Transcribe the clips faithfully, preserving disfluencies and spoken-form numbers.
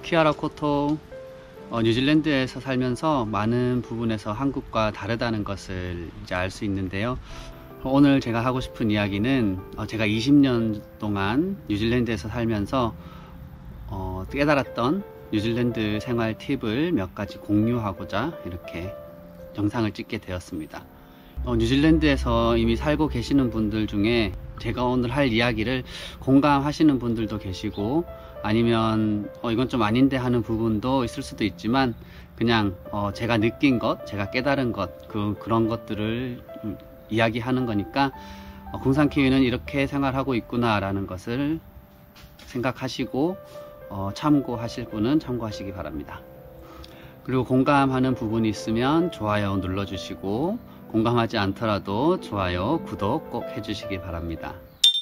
키아라 코토. 어, 뉴질랜드에서 살면서 많은 부분에서 한국과 다르다는 것을 이제 알 수 있는데요. 오늘 제가 하고 싶은 이야기는 어, 제가 이십 년 동안 뉴질랜드에서 살면서 어, 깨달았던 뉴질랜드 생활 팁을 몇 가지 공유하고자 이렇게 영상을 찍게 되었습니다. 어, 뉴질랜드에서 이미 살고 계시는 분들 중에 제가 오늘 할 이야기를 공감하시는 분들도 계시고, 아니면 어, 이건 좀 아닌데 하는 부분도 있을 수도 있지만, 그냥 어, 제가 느낀 것, 제가 깨달은 것, 그, 그런 것들을 음, 이야기하는 거니까 어, 공산키위는 이렇게 생활하고 있구나 라는 것을 생각하시고 어, 참고하실 분은 참고하시기 바랍니다. 그리고 공감하는 부분이 있으면 좋아요 눌러주시고, 공감하지 않더라도 좋아요, 구독 꼭 해주시기 바랍니다.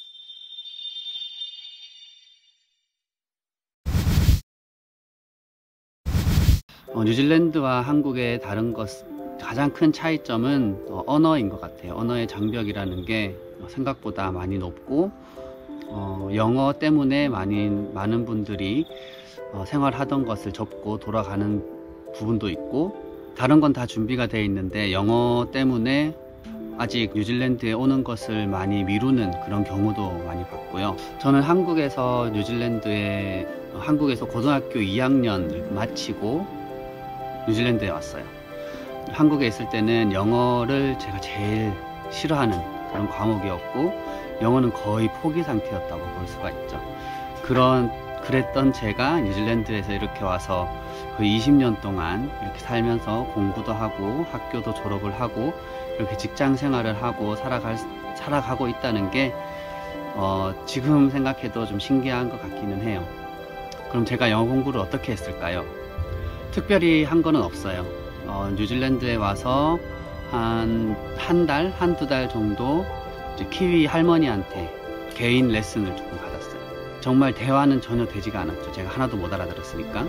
어, 뉴질랜드와 한국의 다른 것, 가장 큰 차이점은 어, 언어인 것 같아요. 언어의 장벽이라는 게 생각보다 많이 높고, 어, 영어 때문에 많이, 많은 분들이 어, 생활하던 것을 접고 돌아가는 부분도 있고, 다른 건 다 준비가 되어 있는데 영어 때문에 아직 뉴질랜드에 오는 것을 많이 미루는 그런 경우도 많이 봤고요. 저는 한국에서 뉴질랜드에 한국에서 고등학교 이 학년을 마치고 뉴질랜드에 왔어요. 한국에 있을 때는 영어를 제가 제일 싫어하는 그런 과목이었고, 영어는 거의 포기 상태였다고 볼 수가 있죠. 그런 그랬던 제가 뉴질랜드에서 이렇게 와서 거의 이십 년 동안 이렇게 살면서 공부도 하고 학교도 졸업을 하고 이렇게 직장 생활을 하고 살아갈, 살아가고 있다는 게 어, 지금 생각해도 좀 신기한 것 같기는 해요. 그럼 제가 영어 공부를 어떻게 했을까요? 특별히 한 거는 없어요. 어, 뉴질랜드에 와서 한 한 달, 한두 달 정도 이제 키위 할머니한테 개인 레슨을 조금 받았어요. 정말 대화는 전혀 되지가 않았죠. 제가 하나도 못 알아들었으니까.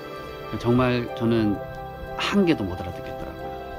정말 저는 한 개도 못 알아듣겠더라고요.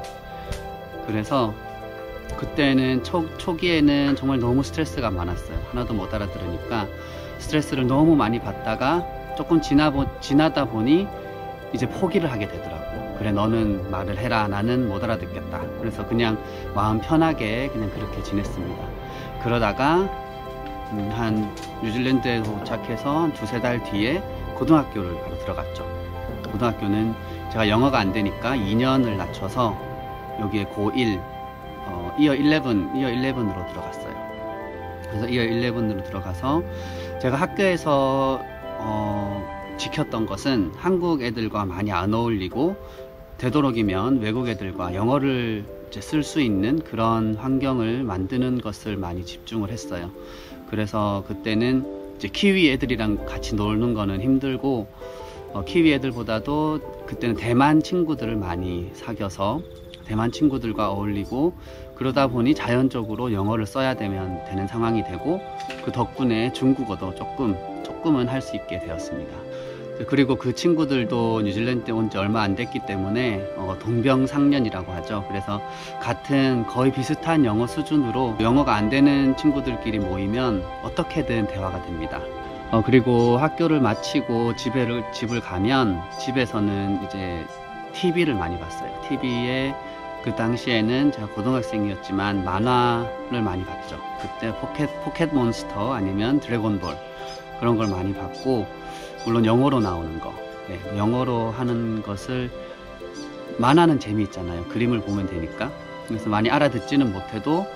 그래서 그때는 초, 초기에는 정말 너무 스트레스가 많았어요. 하나도 못 알아들으니까 스트레스를 너무 많이 받다가 조금 지나, 지나다 보니 이제 포기를 하게 되더라고요. 그래, 너는 말을 해라. 나는 못 알아듣겠다. 그래서 그냥 마음 편하게 그냥 그렇게 지냈습니다. 그러다가 음, 한 뉴질랜드에 도착해서 한 두세 달 뒤에 고등학교를 바로 들어갔죠. 고등학교는 제가 영어가 안 되니까 이 년을 낮춰서 여기에 고일, 어, 이어 십일, 이어 십일으로 들어갔어요. 그래서 이어 십일으로 들어가서 제가 학교에서 어, 지켰던 것은 한국 애들과 많이 안 어울리고, 되도록이면 외국 애들과 영어를 쓸 수 있는 그런 환경을 만드는 것을 많이 집중을 했어요. 그래서 그때는 이제 키위 애들이랑 같이 노는 거는 힘들고, 어, 키위 애들보다도 그때는 대만 친구들을 많이 사귀어서 대만 친구들과 어울리고, 그러다 보니 자연적으로 영어를 써야 되면 되는 상황이 되고, 그 덕분에 중국어도 조금 조금은 할 수 있게 되었습니다. 그리고 그 친구들도 뉴질랜드에 온 지 얼마 안 됐기 때문에 어, 동병상련이라고 하죠. 그래서 같은 거의 비슷한 영어 수준으로 영어가 안 되는 친구들끼리 모이면 어떻게든 대화가 됩니다. 어, 그리고 학교를 마치고 집에를, 집을 가면 집에서는 이제 티비를 많이 봤어요. 티비에 그 당시에는 제가 고등학생이었지만 만화를 많이 봤죠. 그때 포켓, 포켓몬스터 아니면 드래곤볼 그런 걸 많이 봤고, 물론 영어로 나오는 거, 네, 영어로 하는 것을, 만화는 재미있잖아요. 그림을 보면 되니까. 그래서 많이 알아듣지는 못해도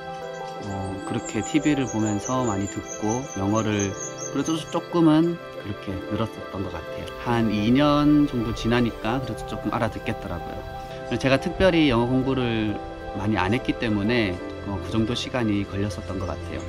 어, 그렇게 티비를 보면서 많이 듣고 영어를 그래도 조금은 그렇게 늘었었던 것 같아요. 한 이 년 정도 지나니까 그래도 조금 알아듣겠더라고요. 제가 특별히 영어 공부를 많이 안 했기 때문에 어, 그 정도 시간이 걸렸었던 것 같아요.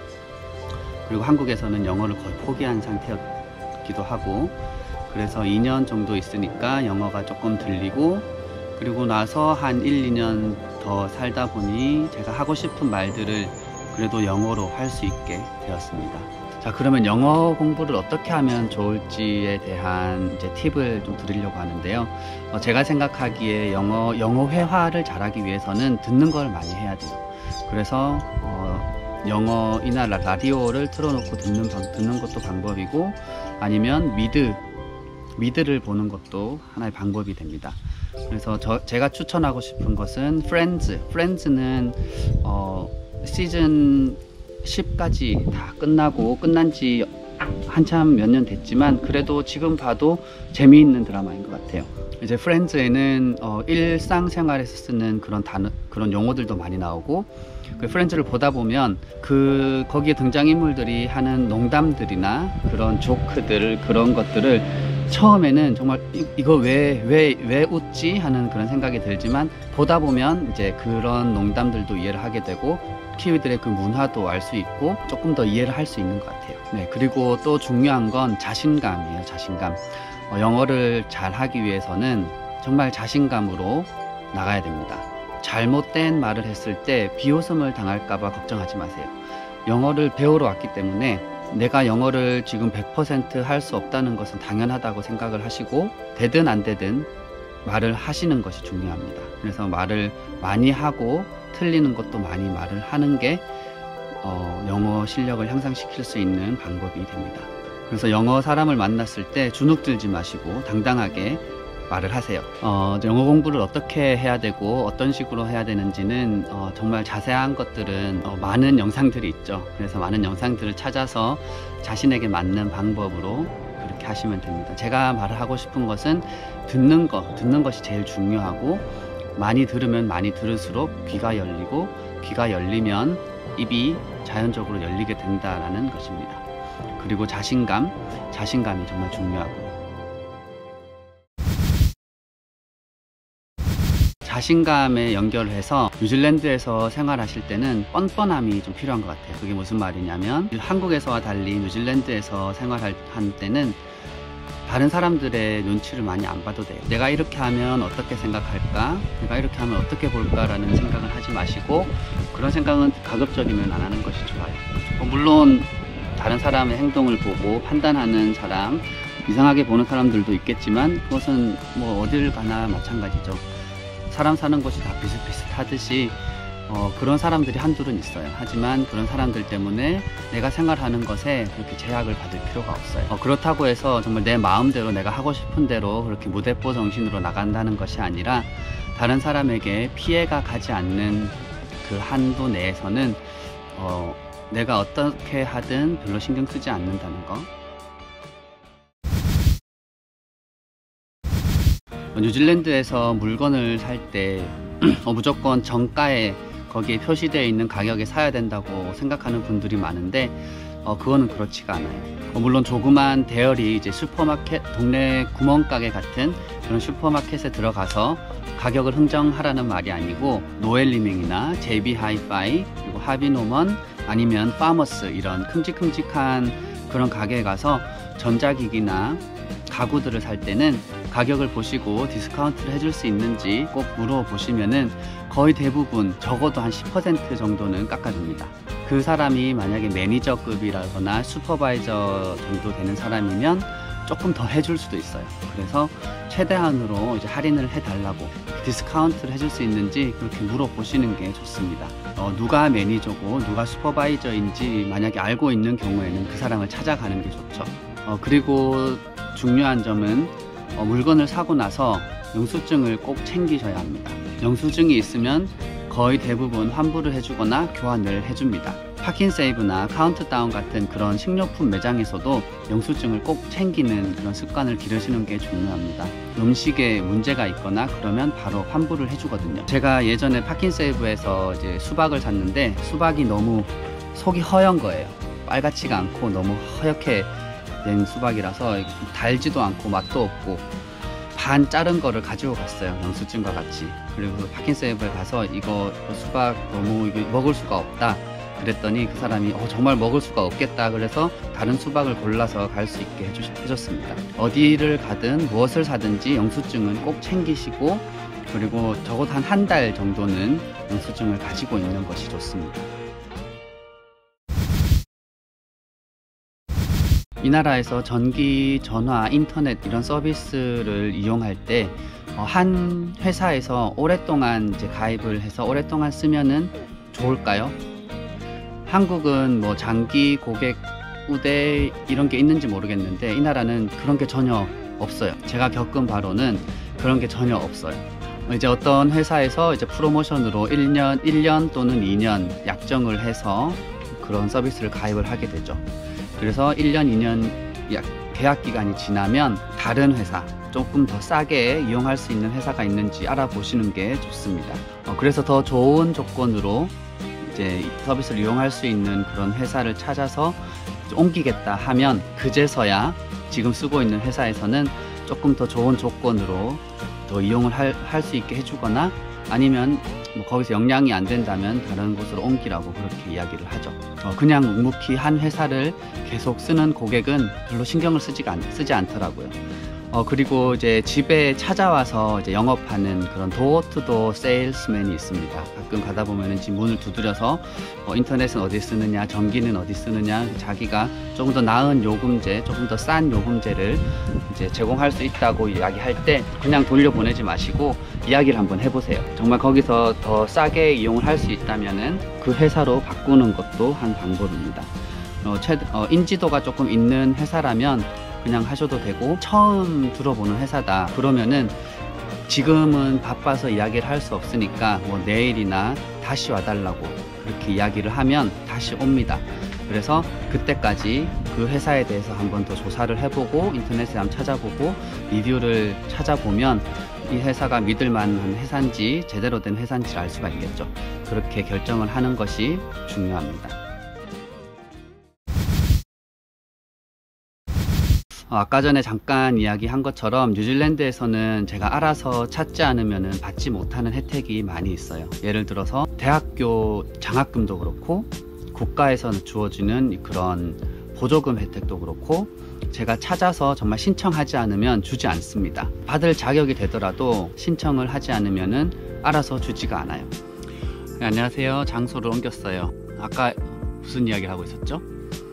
그리고 한국에서는 영어를 거의 포기한 상태였기도 하고, 그래서 이 년 정도 있으니까 영어가 조금 들리고, 그리고 나서 한 일, 이 년 더 살다 보니 제가 하고 싶은 말들을 그래도 영어로 할 수 있게 되었습니다. 자, 그러면 영어 공부를 어떻게 하면 좋을지에 대한 이제 팁을 좀 드리려고 하는데요. 어, 제가 생각하기에 영어, 영어 회화를 잘하기 위해서는 듣는 걸 많이 해야 돼요. 그래서 어, 영어이나 라디오를 틀어놓고 듣는, 듣는 것도 방법이고, 아니면 미드 미드를 보는 것도 하나의 방법이 됩니다. 그래서 저, 제가 추천하고 싶은 것은 프렌즈. 프렌즈는 어, 시즌 십까지 다 끝나고 끝난 지 한참 몇 년 됐지만 그래도 지금 봐도 재미있는 드라마인 것 같아요. 이제 프렌즈에는 어, 일상생활에서 쓰는 그런 단어, 그런 용어들도 많이 나오고, 그 프렌즈를 보다 보면 그 거기에 등장인물들이 하는 농담들이나 그런 조크들, 그런 것들을 처음에는 정말 이, 이거 왜, 왜, 왜 웃지? 하는 그런 생각이 들지만 보다 보면 이제 그런 농담들도 이해를 하게 되고 키위들의 그 문화도 알 수 있고 조금 더 이해를 할 수 있는 것 같아요. 네, 그리고 또 중요한 건 자신감이에요. 자신감. 어, 영어를 잘 하기 위해서는 정말 자신감으로 나가야 됩니다. 잘못된 말을 했을 때 비웃음을 당할까봐 걱정하지 마세요. 영어를 배우러 왔기 때문에 내가 영어를 지금 백 퍼센트 할 수 없다는 것은 당연하다고 생각을 하시고 되든 안 되든 말을 하시는 것이 중요합니다. 그래서 말을 많이 하고 틀리는 것도 많이 말을 하는 게 어, 영어 실력을 향상시킬 수 있는 방법이 됩니다. 그래서 영어 사람을 만났을 때 주눅 들지 마시고 당당하게 말을 하세요. 어, 영어 공부를 어떻게 해야 되고 어떤 식으로 해야 되는지는 어, 정말 자세한 것들은 어, 많은 영상들이 있죠. 그래서 많은 영상들을 찾아서 자신에게 맞는 방법으로 그렇게 하시면 됩니다. 제가 말을 하고 싶은 것은 듣는 것, 듣는 것이 제일 중요하고, 많이 들으면 많이 들을수록 귀가 열리고 귀가 열리면 입이 자연적으로 열리게 된다라는 것입니다. 그리고 자신감, 자신감이 정말 중요하고, 자신감에 연결을 해서 뉴질랜드에서 생활하실 때는 뻔뻔함이 좀 필요한 것 같아요. 그게 무슨 말이냐면 한국에서와 달리 뉴질랜드에서 생활할 때는 다른 사람들의 눈치를 많이 안 봐도 돼요. 내가 이렇게 하면 어떻게 생각할까? 내가 이렇게 하면 어떻게 볼까? 라는 생각을 하지 마시고, 그런 생각은 가급적이면 안 하는 것이 좋아요. 어, 물론 다른 사람의 행동을 보고 판단하는 사람, 이상하게 보는 사람들도 있겠지만 그것은 뭐 어딜 가나 마찬가지죠. 사람 사는 것이 다 비슷비슷하듯이 어, 그런 사람들이 한둘은 있어요. 하지만 그런 사람들 때문에 내가 생활하는 것에 그렇게 제약을 받을 필요가 없어요. 어, 그렇다고 해서 정말 내 마음대로 내가 하고 싶은 대로 그렇게 무대뽀 정신으로 나간다는 것이 아니라, 다른 사람에게 피해가 가지 않는 그 한도 내에서는 어, 내가 어떻게 하든 별로 신경 쓰지 않는다는 거. 어, 뉴질랜드에서 물건을 살 때 어, 무조건 정가에 거기에 표시되어 있는 가격에 사야 된다고 생각하는 분들이 많은데 어, 그거는 그렇지가 않아요. 어, 물론 조그만 대열이 이제 슈퍼마켓, 동네 구멍가게 같은 그런 슈퍼마켓에 들어가서 가격을 흥정하라는 말이 아니고, 노엘리밍이나 제이비 하이파이, 그리고 하비노먼, 아니면 파머스, 이런 큼직큼직한 그런 가게에 가서 전자기기나 가구들을 살 때는 가격을 보시고 디스카운트를 해줄 수 있는지 꼭 물어보시면은 거의 대부분 적어도 한 십 퍼센트 정도는 깎아줍니다. 그 사람이 만약에 매니저급이라거나 슈퍼바이저 정도 되는 사람이면 조금 더 해줄 수도 있어요. 그래서 최대한으로 이제 할인을 해달라고, 디스카운트를 해줄 수 있는지 그렇게 물어보시는 게 좋습니다. 어, 누가 매니저고 누가 슈퍼바이저인지 만약에 알고 있는 경우에는 그 사람을 찾아가는 게 좋죠. 어, 그리고 중요한 점은 어, 물건을 사고 나서 영수증을 꼭 챙기셔야 합니다. 영수증이 있으면 거의 대부분 환불을 해주거나 교환을 해줍니다. 파킨세이브나 카운트다운 같은 그런 식료품 매장에서도 영수증을 꼭 챙기는 그런 습관을 기르시는 게 중요합니다. 음식에 문제가 있거나 그러면 바로 환불을 해주거든요. 제가 예전에 파킨세이브에서 이제 수박을 샀는데 수박이 너무 속이 허연 거예요. 빨갛지가 않고 너무 허옇게 된 수박이라서 달지도 않고 맛도 없고, 반 자른 거를 가지고 갔어요. 영수증과 같이. 그리고 파킨세이브에 가서 이거 수박 너무 이거 먹을 수가 없다 그랬더니 그 사람이 어, 정말 먹을 수가 없겠다 그래서 다른 수박을 골라서 갈 수 있게 해주, 해줬습니다. 어디를 가든 무엇을 사든지 영수증은 꼭 챙기시고, 그리고 적어도 한 한 달 정도는 영수증을 가지고 있는 것이 좋습니다. 이 나라에서 전기, 전화, 인터넷 이런 서비스를 이용할 때 한 회사에서 오랫동안 이제 가입을 해서 오랫동안 쓰면은 좋을까요? 한국은 뭐 장기 고객 우대 이런 게 있는지 모르겠는데 이 나라는 그런 게 전혀 없어요. 제가 겪은 바로는 그런 게 전혀 없어요. 이제 어떤 회사에서 이제 프로모션으로 일 년, 일 년 또는 이 년 약정을 해서 그런 서비스를 가입을 하게 되죠. 그래서 일 년, 이 년 계약 기간이 지나면 다른 회사, 조금 더 싸게 이용할 수 있는 회사가 있는지 알아보시는 게 좋습니다. 어, 그래서 더 좋은 조건으로 이제 서비스를 이용할 수 있는 그런 회사를 찾아서 옮기겠다 하면 그제서야 지금 쓰고 있는 회사에서는 조금 더 좋은 조건으로 더 이용을 할 수 있게 해주거나 아니면 뭐 거기서 역량이 안 된다면 다른 곳으로 옮기라고 그렇게 이야기를 하죠. 어, 그냥 묵묵히 한 회사를 계속 쓰는 고객은 별로 신경을 쓰지가 않, 쓰지 않더라고요. 어, 그리고 이제 집에 찾아와서 이제 영업하는 그런 도어투도어 세일스맨이 있습니다. 가끔 가다 보면은 집 문을 두드려서 어, 인터넷은 어디 쓰느냐, 전기는 어디 쓰느냐, 자기가 조금 더 나은 요금제, 조금 더 싼 요금제를 이제 제공할 수 있다고 이야기할 때 그냥 돌려보내지 마시고 이야기를 한번 해보세요. 정말 거기서 더 싸게 이용을 할 수 있다면은 그 회사로 바꾸는 것도 한 방법입니다. 어, 최, 어, 인지도가 조금 있는 회사라면 그냥 하셔도 되고, 처음 들어보는 회사다 그러면은 지금은 바빠서 이야기를 할 수 없으니까 뭐 내일이나 다시 와달라고 그렇게 이야기를 하면 다시 옵니다. 그래서 그때까지 그 회사에 대해서 한번 더 조사를 해보고 인터넷에 한번 찾아보고 리뷰를 찾아보면 이 회사가 믿을만한 회사인지 제대로 된 회사인지를 알 수가 있겠죠. 그렇게 결정을 하는 것이 중요합니다. 어, 아까 전에 잠깐 이야기한 것처럼 뉴질랜드에서는 제가 알아서 찾지 않으면 받지 못하는 혜택이 많이 있어요. 예를 들어서 대학교 장학금도 그렇고 국가에서 주어지는 그런 보조금 혜택도 그렇고 제가 찾아서 정말 신청하지 않으면 주지 않습니다. 받을 자격이 되더라도 신청을 하지 않으면 알아서 주지가 않아요. 네, 안녕하세요. 장소를 옮겼어요. 아까 무슨 이야기를 하고 있었죠?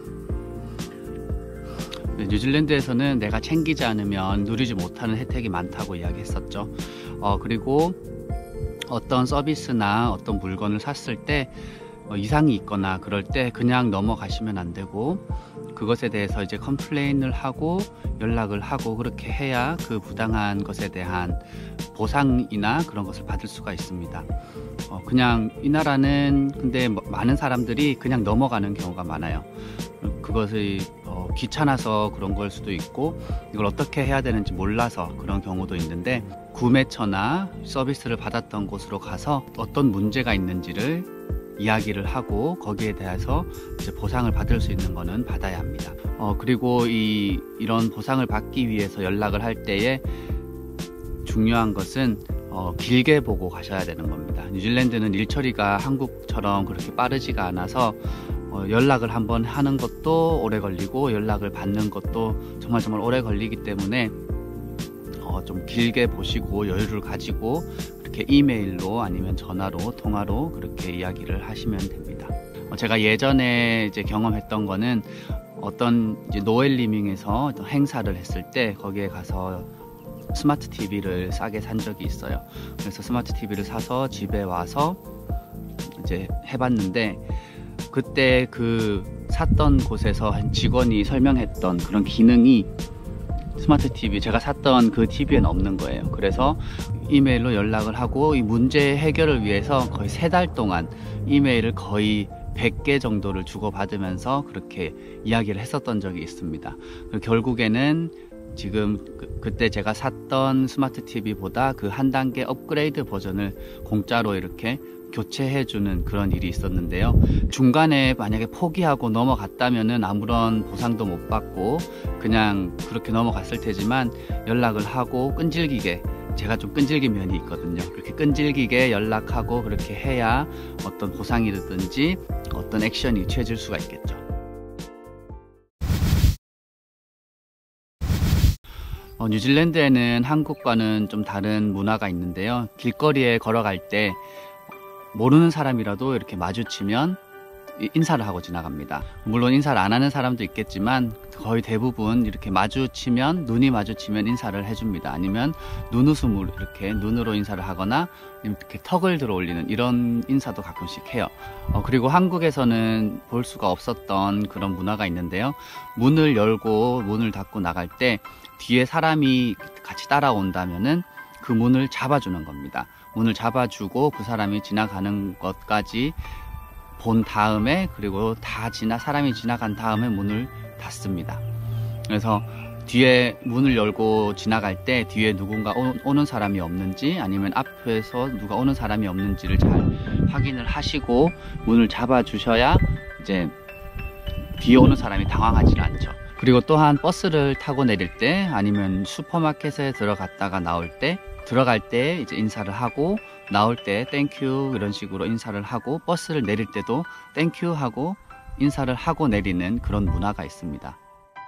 뉴질랜드에서는 내가 챙기지 않으면 누리지 못하는 혜택이 많다고 이야기했었죠. 어, 그리고 어떤 서비스나 어떤 물건을 샀을 때 어, 이상이 있거나 그럴 때 그냥 넘어가시면 안 되고 그것에 대해서 이제 컴플레인을 하고 연락을 하고 그렇게 해야 그 부당한 것에 대한 보상이나 그런 것을 받을 수가 있습니다. 어, 그냥 이 나라는 근데 뭐, 많은 사람들이 그냥 넘어가는 경우가 많아요. 그것이 어, 귀찮아서 그런 걸 수도 있고 이걸 어떻게 해야 되는지 몰라서 그런 경우도 있는데 구매처나 서비스를 받았던 곳으로 가서 어떤 문제가 있는지를 이야기를 하고 거기에 대해서 이제 보상을 받을 수 있는 거는 받아야 합니다. 어, 그리고 이, 이런 보상을 받기 위해서 연락을 할 때에 중요한 것은 어, 길게 보고 가셔야 되는 겁니다. 뉴질랜드는 일 처리가 한국처럼 그렇게 빠르지가 않아서 어, 연락을 한번 하는 것도 오래 걸리고 연락을 받는 것도 정말 정말 오래 걸리기 때문에 어, 좀 길게 보시고 여유를 가지고 그렇게 이메일로 아니면 전화로 통화로 그렇게 이야기를 하시면 됩니다. 어, 제가 예전에 이제 경험했던 거는 어떤 이제 노엘리밍에서 행사를 했을 때 거기에 가서 스마트 티비를 싸게 산 적이 있어요. 그래서 스마트 티비를 사서 집에 와서 이제 해봤는데 그때 그 샀던 곳에서 한 직원이 설명했던 그런 기능이 스마트 티비 제가 샀던 그 티비에는 없는 거예요. 그래서 이메일로 연락을 하고 이 문제 해결을 위해서 거의 세 달 동안 이메일을 거의 백 개 정도를 주고받으면서 그렇게 이야기를 했었던 적이 있습니다. 결국에는 지금 그, 그때 제가 샀던 스마트 티비보다 그 한 단계 업그레이드 버전을 공짜로 이렇게 교체해주는 그런 일이 있었는데요. 중간에 만약에 포기하고 넘어갔다면은 아무런 보상도 못 받고 그냥 그렇게 넘어갔을 테지만 연락을 하고 끈질기게 제가 좀 끈질긴 면이 있거든요. 그렇게 끈질기게 연락하고 그렇게 해야 어떤 보상이든지 어떤 액션이 취해질 수가 있겠죠. 어, 뉴질랜드에는 한국과는 좀 다른 문화가 있는데요. 길거리에 걸어갈 때 모르는 사람이라도 이렇게 마주치면 인사를 하고 지나갑니다. 물론 인사를 안 하는 사람도 있겠지만 거의 대부분 이렇게 마주치면 눈이 마주치면 인사를 해줍니다. 아니면 눈웃음으로 이렇게 눈으로 인사를 하거나 이렇게 턱을 들어 올리는 이런 인사도 가끔씩 해요. 어, 그리고 한국에서는 볼 수가 없었던 그런 문화가 있는데요. 문을 열고 문을 닫고 나갈 때 뒤에 사람이 같이 따라온다면은 그 문을 잡아주는 겁니다. 문을 잡아주고 그 사람이 지나가는 것까지 본 다음에, 그리고 다 지나 사람이 지나간 다음에 문을 닫습니다. 그래서 뒤에 문을 열고 지나갈 때 뒤에 누군가 오, 오는 사람이 없는지, 아니면 앞에서 누가 오는 사람이 없는지를 잘 확인을 하시고 문을 잡아 주셔야 이제 뒤에 오는 사람이 당황하지 않죠. 그리고 또한 버스를 타고 내릴 때, 아니면 슈퍼마켓에 들어갔다가 나올 때, 들어갈 때 이제 인사를 하고, 나올 때 땡큐 이런 식으로 인사를 하고, 버스를 내릴 때도 땡큐 하고 인사를 하고 내리는 그런 문화가 있습니다.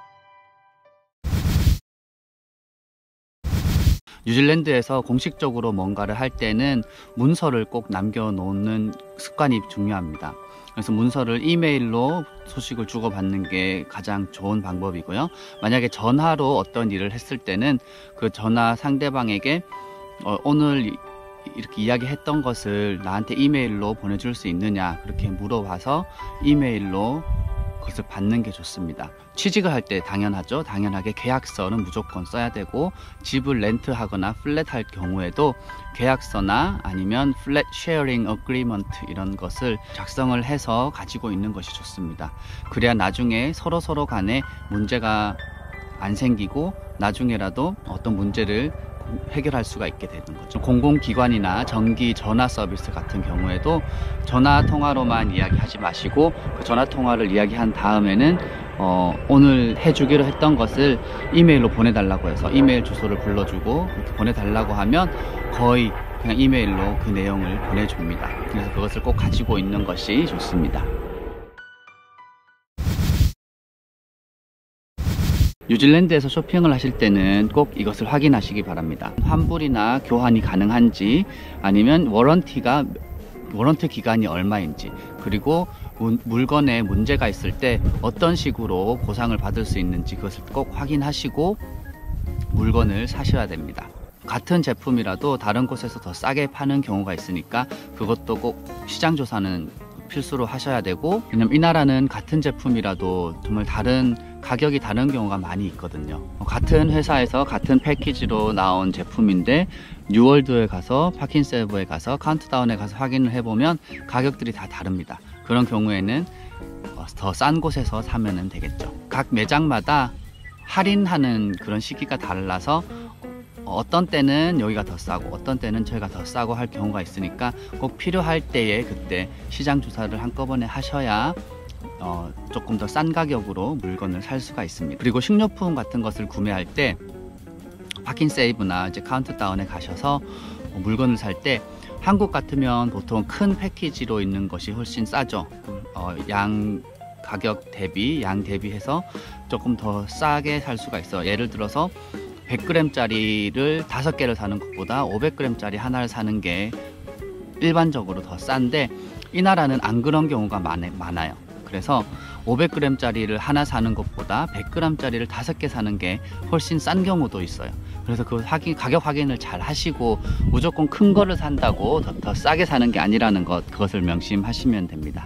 뉴질랜드에서 공식적으로 뭔가를 할 때는 문서를 꼭 남겨놓는 습관이 중요합니다. 그래서 문서를 이메일로 소식을 주고받는 게 가장 좋은 방법이고요. 만약에 전화로 어떤 일을 했을 때는 그 전화 상대방에게 어, 오늘 이렇게 이야기했던 것을 나한테 이메일로 보내줄 수 있느냐, 그렇게 물어봐서 이메일로 그것을 받는 게 좋습니다. 취직을 할 때 당연하죠. 당연하게 계약서는 무조건 써야 되고, 집을 렌트하거나 플랫 할 경우에도 계약서나 아니면 플랫 쉐어링 어그리먼트 이런 것을 작성을 해서 가지고 있는 것이 좋습니다. 그래야 나중에 서로 서로 간에 문제가 안 생기고 나중에라도 어떤 문제를 해결할 수가 있게 되는 거죠. 공공기관이나 전기 전화 서비스 같은 경우에도 전화 통화로만 이야기하지 마시고, 그 전화 통화를 이야기한 다음에는 어, 오늘 해주기로 했던 것을 이메일로 보내달라고 해서 이메일 주소를 불러주고 그렇게 보내달라고 하면 거의 그냥 이메일로 그 내용을 보내줍니다. 그래서 그것을 꼭 가지고 있는 것이 좋습니다. 뉴질랜드에서 쇼핑을 하실 때는 꼭 이것을 확인하시기 바랍니다. 환불이나 교환이 가능한지, 아니면 워런티가 워런티 기간이 얼마인지, 그리고 물건에 문제가 있을 때 어떤 식으로 보상을 받을 수 있는지 그것을 꼭 확인하시고 물건을 사셔야 됩니다. 같은 제품이라도 다른 곳에서 더 싸게 파는 경우가 있으니까 그것도 꼭 시장 조사는 필수로 하셔야 되고, 왜냐면 이 나라는 같은 제품이라도 정말 다른 가격이 다른 경우가 많이 있거든요. 같은 회사에서 같은 패키지로 나온 제품인데 뉴월드에 가서, 파킨세브에 가서, 카운트다운에 가서 확인을 해보면 가격들이 다 다릅니다. 그런 경우에는 더 싼 곳에서 사면 되겠죠. 각 매장마다 할인하는 그런 시기가 달라서 어떤 때는 여기가 더 싸고 어떤 때는 저희가 더 싸고 할 경우가 있으니까 꼭 필요할 때에 그때 시장 조사를 한꺼번에 하셔야 어, 조금 더 싼 가격으로 물건을 살 수가 있습니다. 그리고 식료품 같은 것을 구매할 때 파킨세이브나 이제 카운트다운에 가셔서 물건을 살 때 한국 같으면 보통 큰 패키지로 있는 것이 훨씬 싸죠. 어, 양 가격 대비, 양 대비해서 조금 더 싸게 살 수가 있어요. 예를 들어서 백 그램 짜리를 다섯 개를 사는 것보다 오백 그램 짜리 하나를 사는 게 일반적으로 더 싼데, 이 나라는 안 그런 경우가 많아요. 그래서 오백 그램 짜리를 하나 사는 것보다 백 그램 짜리를 다섯 개 사는 게 훨씬 싼 경우도 있어요. 그래서 그 확인, 가격 확인을 잘 하시고 무조건 큰 거를 산다고 더, 더 싸게 사는 게 아니라는 것, 그것을 명심하시면 됩니다.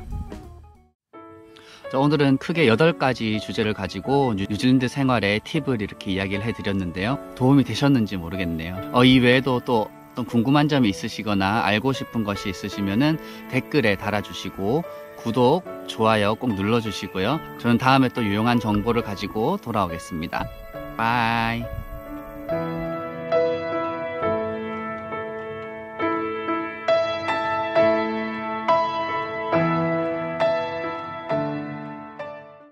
자, 오늘은 크게 여덟 가지 주제를 가지고 뉴질랜드 생활의 팁을 이렇게 이야기를 해드렸는데요. 도움이 되셨는지 모르겠네요. 어, 이 외에도 또 어떤 궁금한 점이 있으시거나 알고 싶은 것이 있으시면은 댓글에 달아주시고 구독, 좋아요 꼭 눌러주시고요. 저는 다음에 또 유용한 정보를 가지고 돌아오겠습니다. 바이.